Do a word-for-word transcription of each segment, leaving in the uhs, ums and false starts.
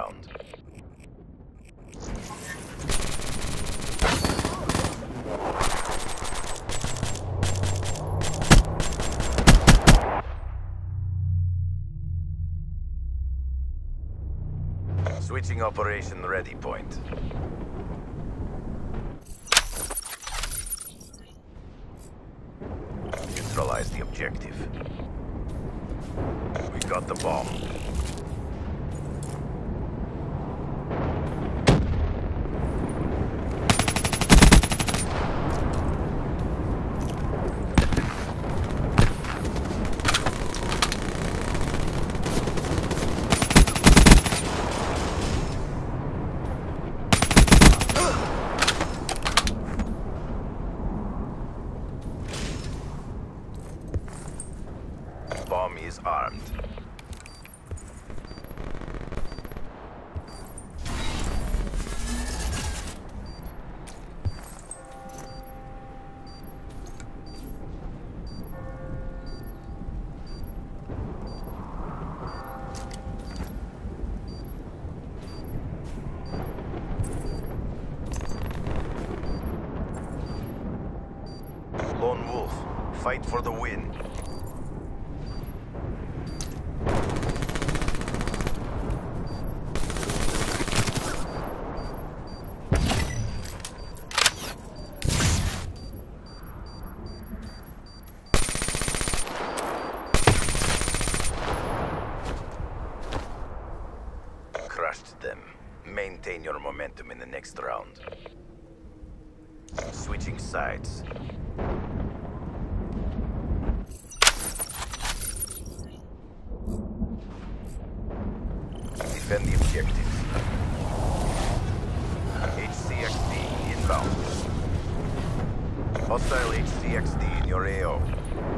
round. Switching operation ready point. Neutralize the objective. We got the bomb. Bomb is armed. Lone Wolf, fight for the win. Crushed them. Maintain your momentum in the next round. Switching sides. Defend the objective. H C X D inbound. Hostile H C X D in your A O.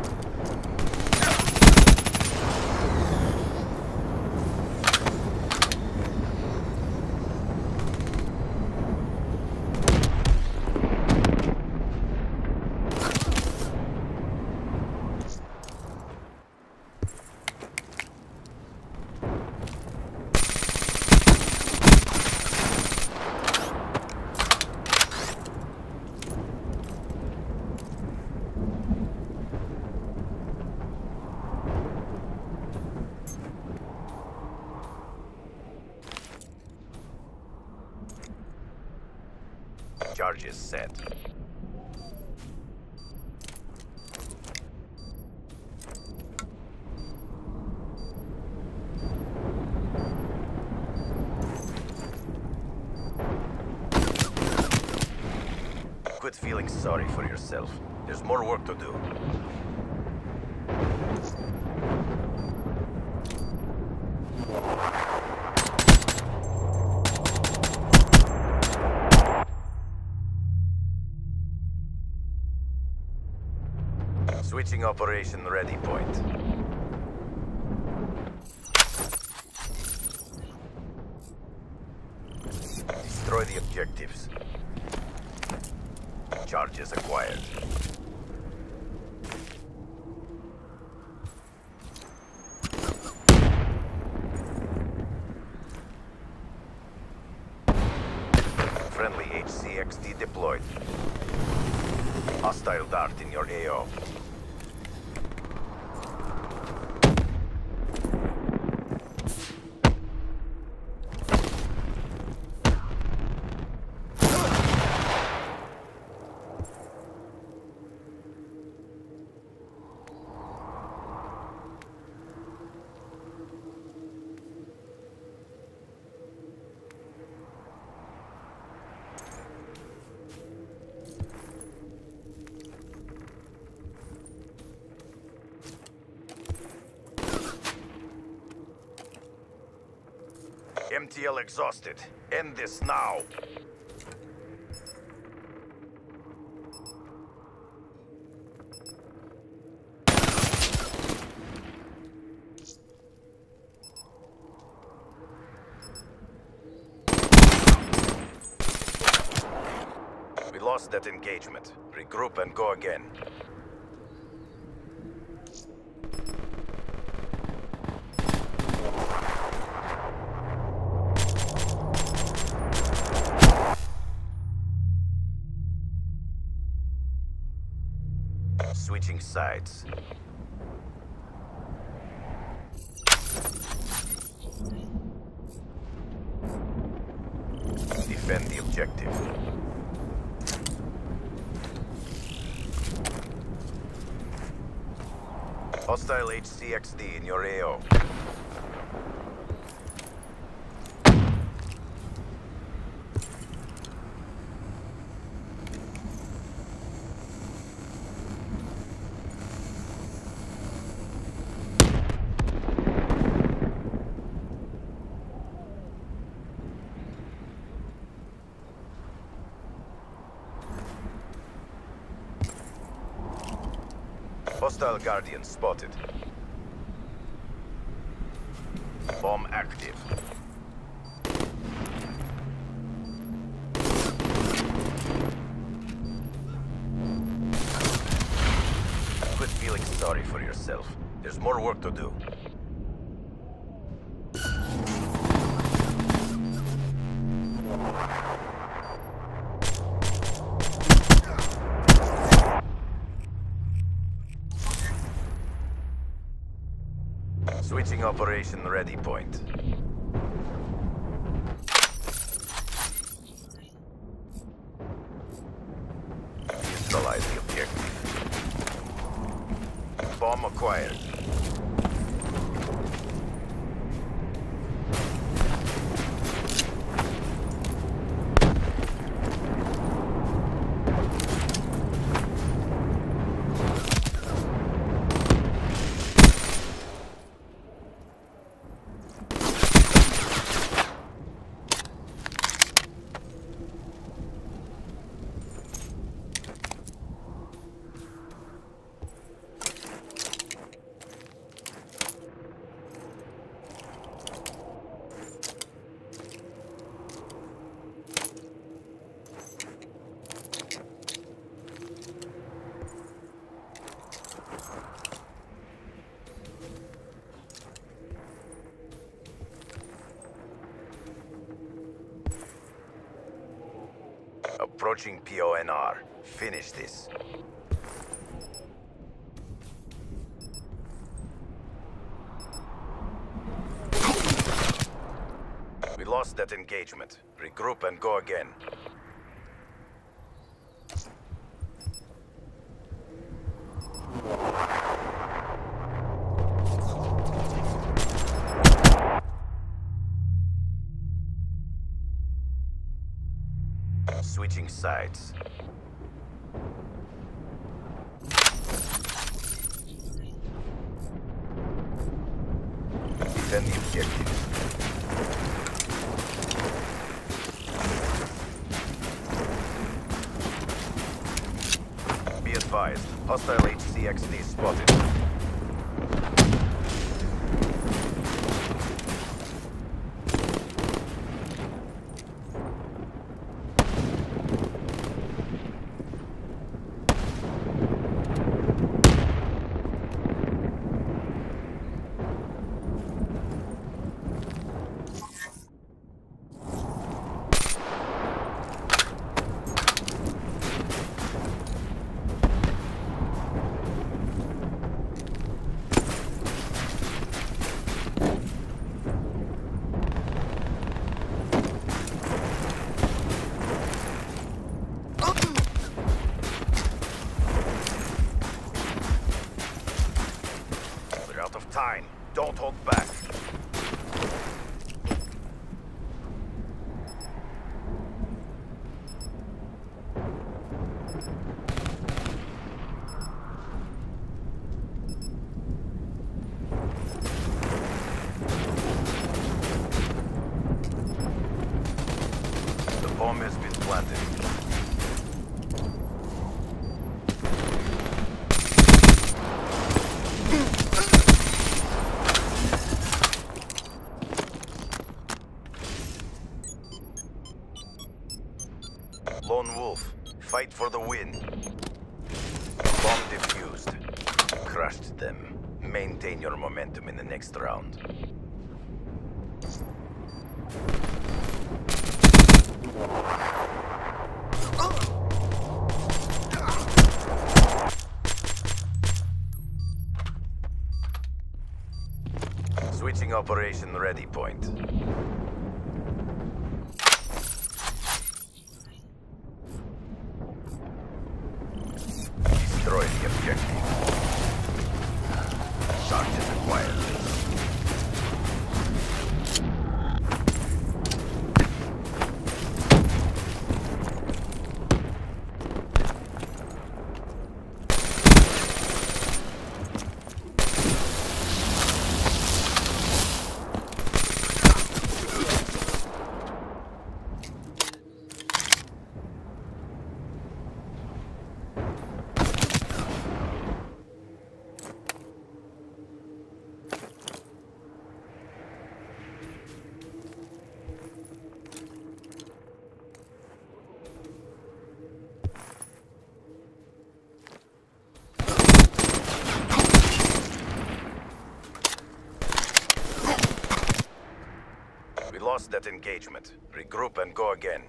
Charges set. Quit feeling sorry for yourself. There's more work to do. Switching operation ready point. Destroy the objectives. Charges acquired. Friendly H C X D deployed. Hostile dart in your A O. M T L exhausted. End this now. We lost that engagement. Regroup and go again. Switching sides. Defend the objective. Hostile H C X D in your A O. Hostile Guardian spotted. Bomb active. Quit feeling sorry for yourself. There's more work to do. Switching operation ready point. Neutralize the objective. Bomb acquired. Approaching P O N R. Finish this. We lost that engagement. Regroup and go again. Switching sides. Defend the objective. Be advised, hostile H C X D spotted. Out of time. Don't hold back. The bomb has been planted. Lone Wolf, fight for the win. Bomb defused. Crushed them. Maintain your momentum in the next round. Starting Operation Ready Point. Destroy the objective. Charges acquired. We lost that engagement. Regroup and go again.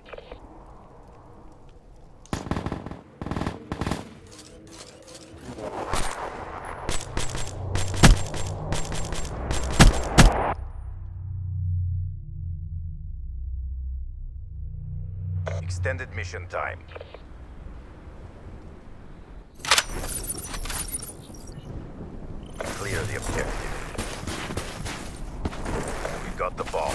Extended mission time. Clear the objective. We got the ball.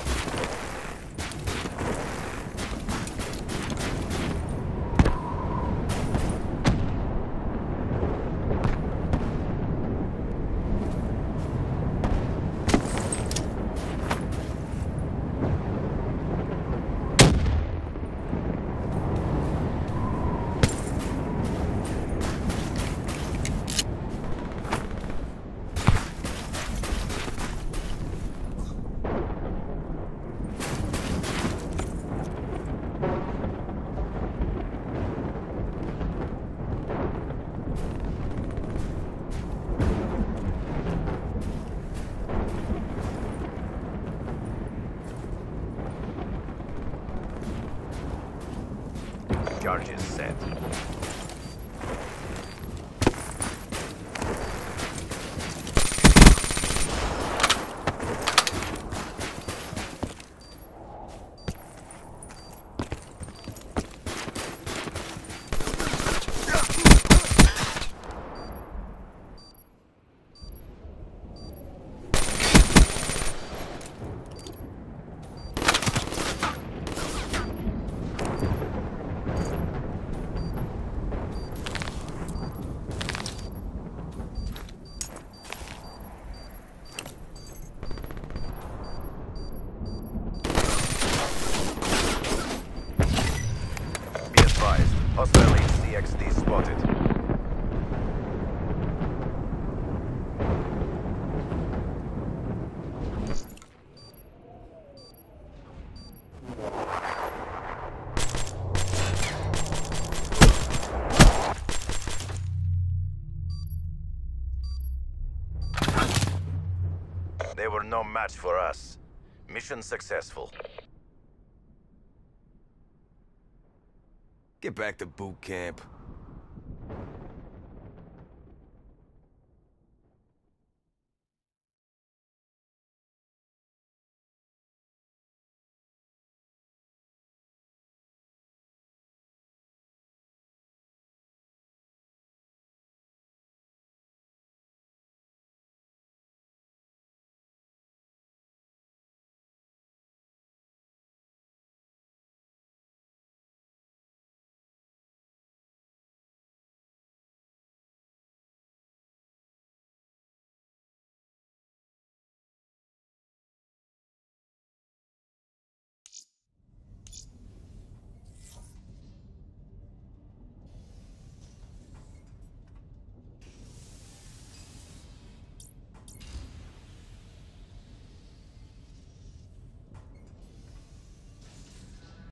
Charges set. Hostile H C X D spotted. They were no match for us. Mission successful. Get back to boot camp.